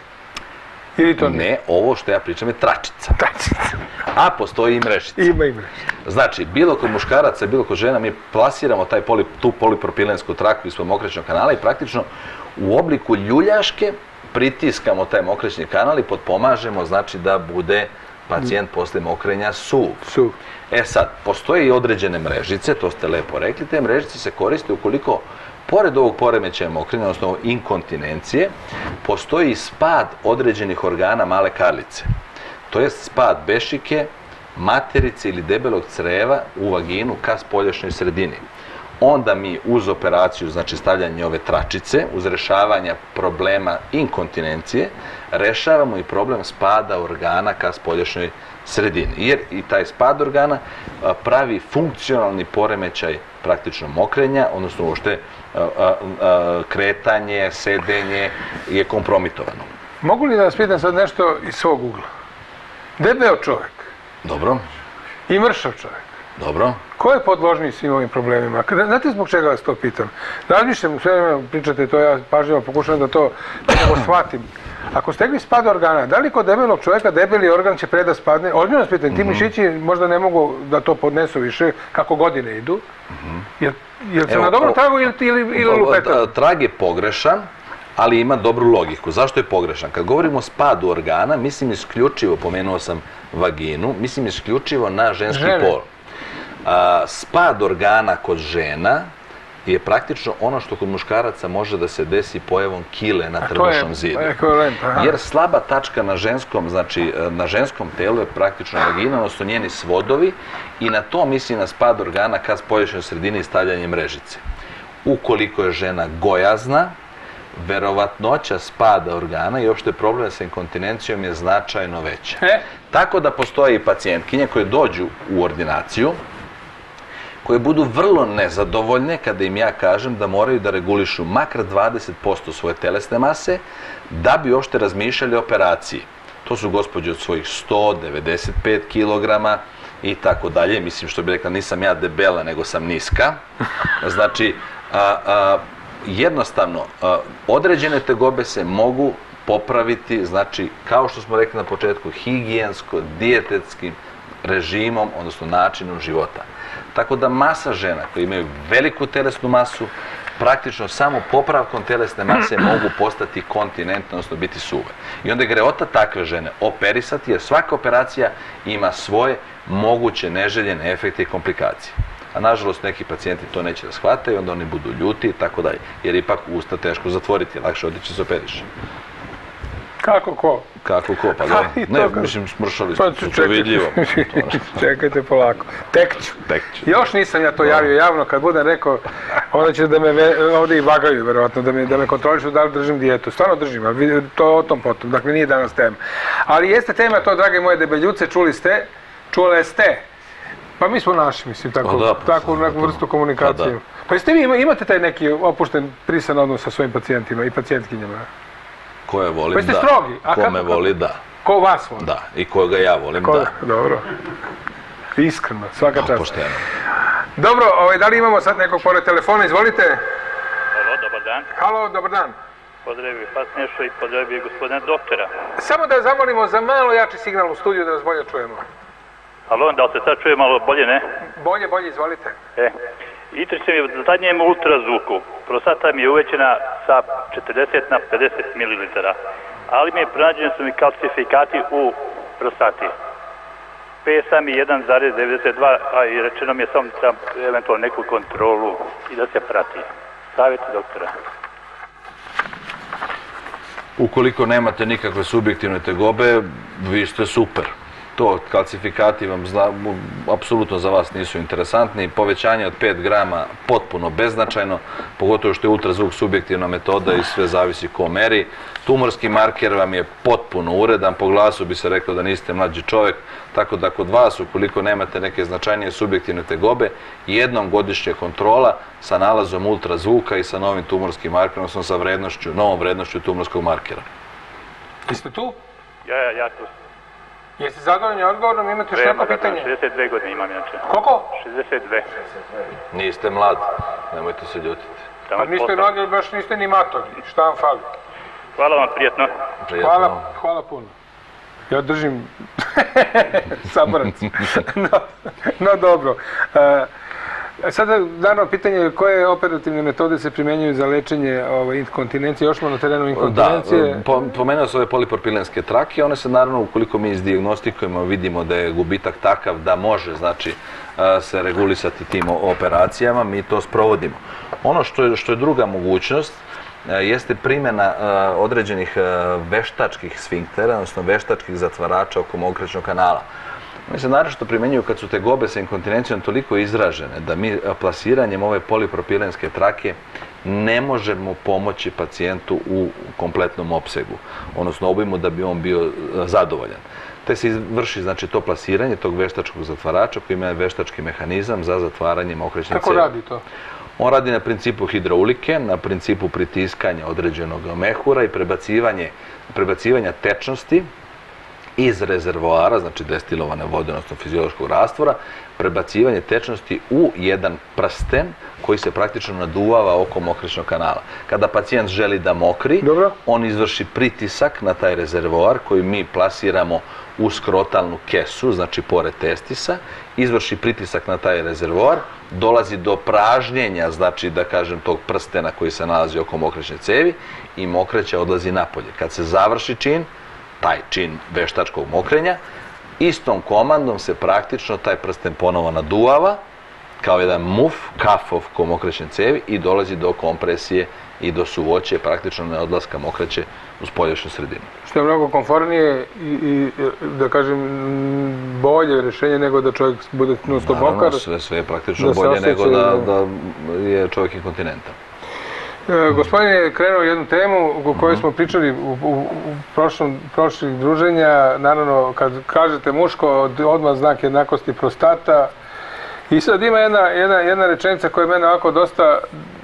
Ne, ovo što ja pričam je tračica. A postoji i mrežica. Ima i mrežica. Znači, bilo kod muškaraca, bilo kod žena, mi plasiramo tu polipropilensku traku ispod mokraćnog kanala i praktično u obliku ljuljaške pritiskamo taj mokraćni kanal i potpomažemo, znači, da bude pacijent posle mokrenja suv. Suv. E sad, postoje i određene mrežice, to ste lepo rekli, te mrežice se koriste ukoliko, pored ovog poremećaja mokrenja, odnosno inkontinencije, postoji i spad određenih organa male karlice. To je spad bešike, materice ili debelog creva u vaginu ka spoljašnjoj sredini. Onda mi uz operaciju, znači stavljanje ove tračice, uz rešavanja problema inkontinencije, rešavamo i problem spada organa ka spoljašnjoj sredini. Jer i taj spad organa pravi funkcionalni poremećaj praktično mokrenja, odnosno uopšte kretanje, sedenje je kompromitovano. Mogu li da vas pitam sad nešto iz svog ugla? Debeo čovjek. Dobro. I mršav čovjek. Dobro. Ko je podložniji svim ovim problemima? Znate zbog čega vas to pitam? Razmišljam, sve vreme pričate to, ja pažljivo pokušavam da to nekako shvatim. Ako stegli spad organa, da li kod debelog čovjeka debeli organ će pre da spadne? Ozbiljno vas pitam, ti mišići možda ne mogu da to podnesu više kako godine idu. Jel se na dobro tragu ili lupetam? Trag je pogrešan, ali ima dobru logiku. Zašto je pogrešan? Kad govorimo o spadu organa, mislim isključivo, pomenuo sam vaginu, mislim isključivo na ženski pol. Spad organa kod žena je praktično ono što kod muškaraca može da se desi pojavom kile na trbušnom zidu. Jer slaba tačka na ženskom, znači na ženskom telu je praktično vagina, odnosno njeni svodovi, i na to misli na spad organa kad spoješnje u sredini i stavljanje mrežice. Ukoliko je žena gojazna, verovatnoća spada organa i uopšte problem sa inkontinencijom je značajno veća. Tako da postoje i pacijentkinje koje dođu u ordinaciju, koje budu vrlo nezadovoljne kada im ja kažem da moraju da regulišu makar dvadeset posto svoje telesne mase da bi uopšte razmišljali o operaciji. To su gospođe od svojih sto devedeset pet kilograma i tako dalje. Mislim, što bi rekla, nisam ja debela, nego sam niska. Znači, jednostavno, određene tegobe se mogu popraviti, znači, kao što smo rekli na početku, higijensko, dijetetskim režimom, odnosno načinom života. Tako da masa žena koji imaju veliku telesnu masu, praktično samo popravkom telesne mase mogu postati kontinentne, odnosno biti suve. I onda je greota takve žene operisati, jer svaka operacija ima svoje moguće neželjene efekte i komplikacije. A nažalost neki pacijenti to neće da shvate i onda oni budu ljuti i tako dalje. Jer ipak usta teško zatvoriti, lakše otići se operiše. Kako ko? Kako ko, pa da. Ne, mislim, smršali smo, to je vidljivo. Čekajte polako. Tek ću. Još nisam ja to javio javno, kad budem rekao, onda će da me ovdje i vagaju, verovatno, da me kontrolišu da li držim dijetu. Stvarno držim, ali to o tom potom, dakle nije danas tema. Ali jeste tema to, drage moje debeljuce, čuli ste, čule ste. Pa mi smo naši, mislim, takvu neku vrstu komunikacije. Pa jeste vi, imate taj neki opušten, prisan odnos sa svojim pacijentima i pacijentkinjama? Ko je volim, da. Pa jeste strogi? Ko me voli, da. Ko vas voli? Da, i koga ja volim, da. Dobro. Iskreno, svaka čast. Pošteno. Dobro, da li imamo sad nekog pored telefona, izvolite. Halo, dobar dan. Halo, dobar dan. Pozdravi vas nešto i pozdravi gospodina doktora. Samo da zamolimo za malo jači signal u studiju da vas bolje čujemo. Halo, da li se sad čuje malo bolje, ne? Bolje, bolje, izvolite. E, interesuje mi, za zadnjem ultrazvuku, prostata mi je uvećena sa četrdeset na pedeset mililitara, ali mi je pronađeni su mi kalcifikati u prostati. P S A mi je jedan zarez devedeset dva, a i rečeno mi je samo da eventualno neku kontrolu i da se prati. Savjet doktora. Ukoliko nemate nikakve subjektivne tegobe, vi ste super. To kalcifikati vam apsolutno za vas nisu interesantni. Povećanje od pet grama potpuno beznačajno, pogotovo što je ultrazvuk subjektivna metoda i sve zavisi ko meri. Tumorski marker vam je potpuno uredan, po glasu bi se reklo da niste mlađi čovjek, tako da kod vas, ukoliko nemate neke značajnije subjektivne tegobe, jednom godišnje kontrola sa nalazom ultrazvuka i sa novim tumorskim markerom, odnosno sa vrednošću, novom vrednošću tumorskog markera. Jeste tu? Ja, ja, ja tu. Jeste zadovoljni odgovorom, imate još neko pitanje? šezdeset dve godine imam inače. Koliko? šezdeset dve. Niste mlad, nemojte se ljutiti. Pa niste mladi, baš niste ni matori, šta vam fali? Hvala vam, prijetno. Hvala, hvala puno. Ja držim saborac. No dobro. Sada, naravno, pitanje je koje operativne metode se primjenjuju za lečenje inkontinencije, još smo na terenu inkontinencije. Da, pomenuo se ove polipropilenske trake, one se naravno, ukoliko mi izdiagnostikujemo, vidimo da je gubitak takav da može, znači, se regulisati tim operacijama, mi to sprovodimo. Ono što je druga mogućnost, jeste primjena određenih veštačkih sfinktera, odnosno veštačkih zatvarača oko mokraćnog kanala. Oni se naročito primjenjuju kad su tegobe sa inkontinencijom toliko izražene da mi plasiranjem ove polipropilenske trake ne možemo pomoći pacijentu u kompletnom opsegu, odnosno obimu da bi on bio zadovoljan. te se vrši znači to plasiranje tog veštačkog zatvarača koji ima veštački mehanizam za zatvaranje mokraćne cevi. Kako radi to? On radi na principu hidraulike, na principu pritiskanja određenog mehura i prebacivanje, prebacivanja tečnosti iz rezervoara, znači destilovane vode, odnosno fiziološkog rastvora, prebacivanje tečnosti u jedan prsten koji se praktično naduvava oko mokraćnog kanala. Kada pacijent želi da mokri, Dobro. on izvrši pritisak na taj rezervoar koji mi plasiramo u skrotalnu kesu, znači pored testisa, izvrši pritisak na taj rezervoar, dolazi do pražnjenja, znači da kažem tog prstena koji se nalazi oko mokraćne cevi i mokraća odlazi napolje. Kad se završi čin, taj čin veštačkog mokrenja, istom komandom se praktično taj prsten ponovo naduvava kao jedan muf, kaf oko mokraćne cevi i dolazi do kompresije i do suvoće, praktično neodlaska mokraće u spoljašnju sredinu. Što je mnogo komfornije i, i da kažem, bolje rješenje nego da čovjek bude non-stop mokar. Naravno, sve, sve je praktično bolje nego da, da je čovjek inkontinentan. E, gospodin je krenuo jednu temu o kojoj smo pričali u, u, u prošlom, prošlih druženja. Naravno, kad kažete muško, odmah znak jednakosti prostata. I sad ima jedna, jedna, jedna rečenica koja je mene ovako dosta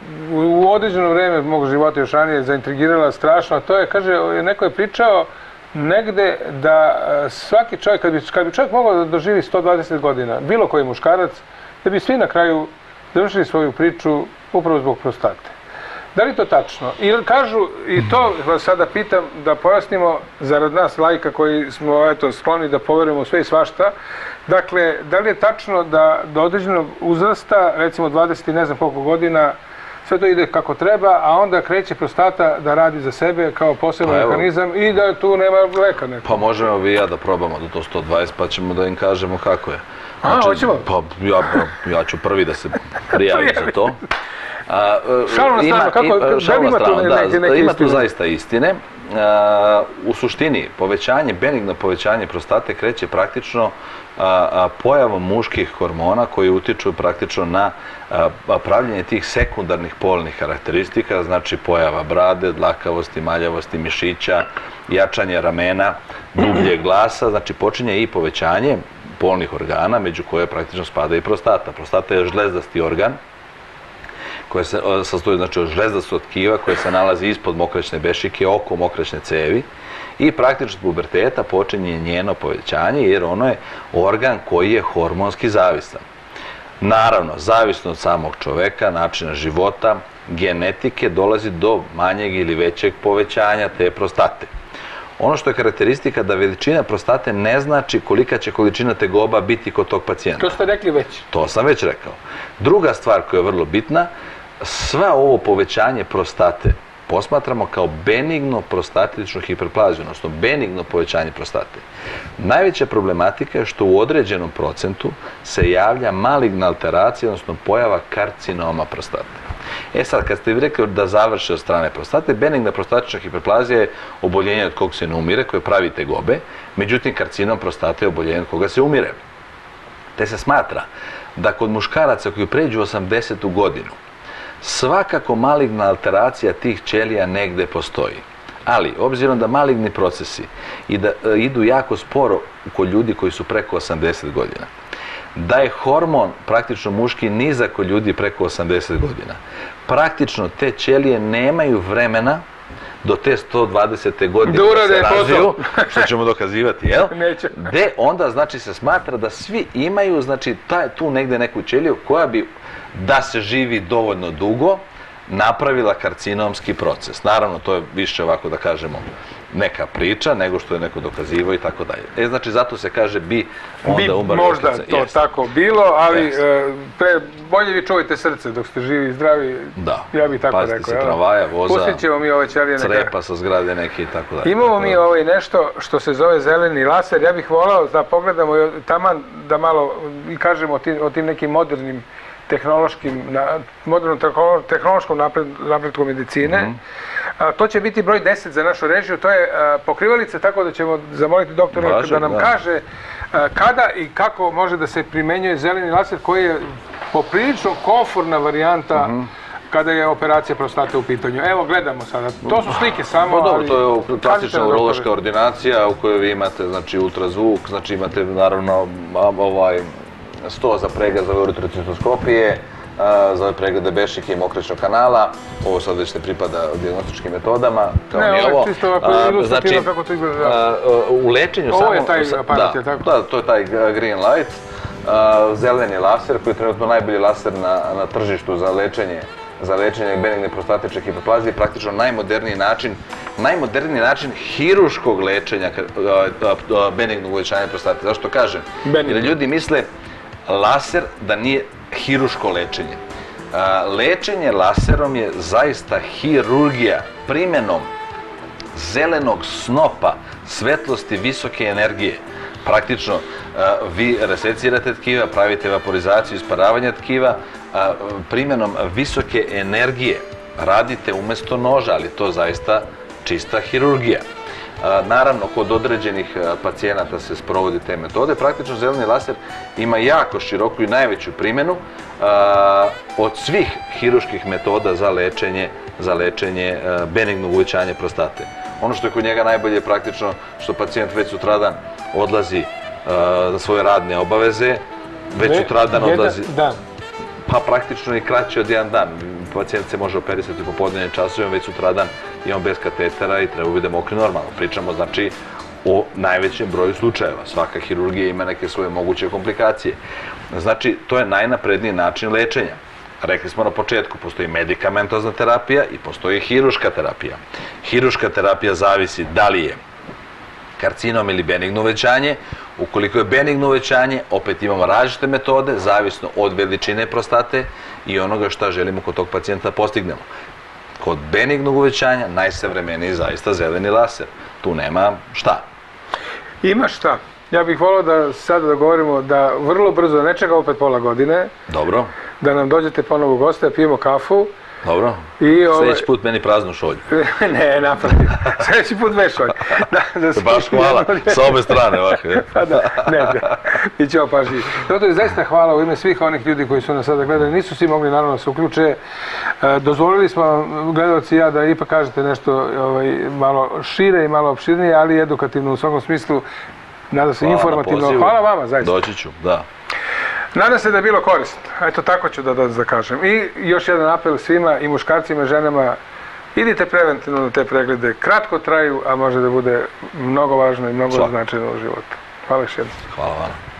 u određeno vrijeme mog života još ranije zaintrigirala strašno, a to je, kaže, neko je pričao negde da svaki čovjek, kad bi, kad bi čovjek mogao da doživi sto dvadeset godina, bilo koji muškarac, da bi svi na kraju završili svoju priču upravo zbog prostate. Da li to tačno? I kažu, i to vas sada pitam da pojasnimo zarad nas lajka koji smo eto, skloni da poverujemo sve i svašta. Dakle, da li je tačno da do određenog uzrasta, recimo dvadeset i ne znam koliko godina, sve to ide kako treba, a onda kreće prostata da radi za sebe kao poseban pa mehanizam i da tu nema leka neko? Pa možemo vi i ja da probamo do to sto dvadeset pa ćemo da im kažemo kako je. Znači, a, hoćemo? Pa ja, ja ću prvi da se prijavim za to. A, šalno ima, strano, kako, šalno ima tu strano, neke, da, neke ima istine? tu zaista istine. A, u suštini, povećanje, benigno povećanje prostate kreće praktično a, a, pojavom muških hormona koji utiču praktično na a, pravljenje tih sekundarnih polnih karakteristika, znači pojava brade, dlakavosti, maljavosti, mišića, jačanje ramena, dublje glasa, znači počinje i povećanje polnih organa, među koje praktično spada i prostata. Prostata je žlezdasti organ, koje se sastoji znači, od žlezdastog tkiva koje se nalazi ispod mokraćne bešike, oko mokraćne cevi i praktično od puberteta počinje njeno povećanje jer ono je organ koji je hormonski zavisan. Naravno, zavisno od samog čoveka, načina života, genetike, dolazi do manjeg ili većeg povećanja te prostate. Ono što je karakteristika da veličina prostate ne znači kolika će količina tegoba biti kod tog pacijenta. To ste rekli već. To sam već rekao. Druga stvar koja je vrlo bitna, sva ovo povećanje prostate posmatramo kao benigno prostatičnu hiperplaziju, odnosno benigno povećanje prostate. Najveća problematika je što u određenom procentu se javlja maligna alteracija, odnosno pojava karcinoma prostate. E sad, kad ste vi rekli da završe od strane prostate, benigna prostatična hiperplazija je oboljenje od kog se ne umire, koje pravi tegobe, međutim karcinom prostate je oboljenje od koga se umire. Te se smatra da kod muškaraca koji pređu osamdesetu godinu, svakako maligna alteracija tih ćelija negde postoji. Ali, obzirom da maligni procesi i da, e, idu jako sporo kod ljudi koji su preko osamdeset godina, da je hormon praktično muški nizak kod ljudi preko osamdeset godina, praktično te ćelije nemaju vremena do te sto dvadesete godine da se razviju, što ćemo dokazivati, jel? Neće. Gde onda, znači, se smatra da svi imaju, znači, taj, tu negde neku ćeliju koja bi, da se živi dovoljno dugo, napravila karcinomski proces. Naravno, to je više ovako, da kažemo, neka priča, nego što je neko dokazivao i tako dalje. E, znači, zato se kaže bi onda umrli. Bi možda to jest. Tako bilo, ali e, pre, bolje vi čuvajte srce dok ste živi i zdravi. Da, ja bih tako pazite rekao. se travaja, voza, pustit ćemo mi ove ćelije neka... crepa sa zgrade neke i tako dalje. Imamo tako mi da... ovaj nešto što se zove zeleni laser. Ja bih volao da pogledamo taman da malo i kažemo o tim, o tim nekim modernim tehnološkim, modernom tehnološkom napretku medicine. Mm -hmm. a, to će biti broj deset za našu režiju, to je a, pokrivalica, tako da ćemo zamoliti doktora Važem, da nam da. kaže a, kada i kako može da se primenjuje zeleni laser koji je poprilično komfortna varijanta mm -hmm. kada je operacija prostate u pitanju. Evo, gledamo sada. To su slike samo, ali... Dobro, to je klasična urološka ordinacija u kojoj vi imate, znači, ultrazvuk, znači imate, naravno, ovaj, sto za pregled za uretrocistoskopije, za ove preglede bešike i mokraćnog kanala. Ovo sad već ne pripada dijagnostičkim metodama, kao ni ovo. Ne, ovo je čisto ovako ilustrativno kako to izgleda. U lečenju samo... Ovo je taj aparat, je tako? Da, to je taj green light. Zeleni laser, koji je trenutno najbolji laser na tržištu za lečenje za lečenje benigne prostatične hiperplazije, praktično najmoderniji način, najmoderniji način hiruškog lečenja benignog uvećanja prostate. Zašto kažem? Jer ljudi misle laser da nije hiruško lečenje. Lečenje laserom je zaista hirurgija primjenom zelenog snopa svetlosti visoke energije. Praktično, vi resecirate tkiva, pravite vaporizaciju, isparavanje tkiva, primjenom visoke energije radite umjesto noža, ali to zaista čista hirurgija. Naravno, kod određenih pacijenata se sprovodi te metode. Praktično, zeleni laser ima jako široku i najveću primjenu od svih hiruških metoda za lečenje, za lečenje benignog uvećanja prostate. Ono što je kod njega najbolje je praktično što pacijent već sutradan odlazi za svoje radne obaveze, već sutradan odlazi... Dan. Pa praktično i kraće od jedan dan. Pacijent se može operisati po podnevnim časovima, već sutradan je on bez katetera i treba bude mokri normalno. Pričamo, znači, o najvećem broju slučajeva. Svaka hirurgija ima neke svoje moguće komplikacije. Znači, to je najnapredniji način lečenja. Rekli smo na početku, postoji medikamentozna terapija i postoji hiruška terapija. Hiruška terapija zavisi da li je karcinom ili benigno uvećanje. Ukoliko je benigno uvećanje, opet imamo različite metode, zavisno od veličine prostate i onoga šta želimo kod tog pacijenta postignemo. Kod benignog uvećanja najsavremeniji zaista zeleni laser. Tu nema šta. Ima šta. Ja bih volio da sada dogovorimo da vrlo brzo, ne čeka opet pola godine, dobro, da nam dođete ponovo u goste, da pijemo kafu. Dobro. Sljedeći put meni praznu šolju. Ne, napravim. Sljedeći put dve šolje. Baš hvala, sa obe strane ovako. Pa da, ne, mi ćemo pažnji. Zato zaista hvala u ime svih onih ljudi koji su nas sada gledali. Nisu svi mogli naravno se uključe. Dozvolili smo vam, gledalci i ja, da ipak kažete nešto malo šire i malo opširnije, ali edukativno u svakom smislu. Nadam se informativno. Hvala vama, zaista. Doći ću, da. Nadam se da je bilo korisno. Eto, tako ću da da kažem. I još jedan apel svima, i muškarcima i ženama, idite preventivno na te preglede. Kratko traju, a može da bude mnogo važno i mnogo značajno u životu. Hvala još jednom. Hvala vam.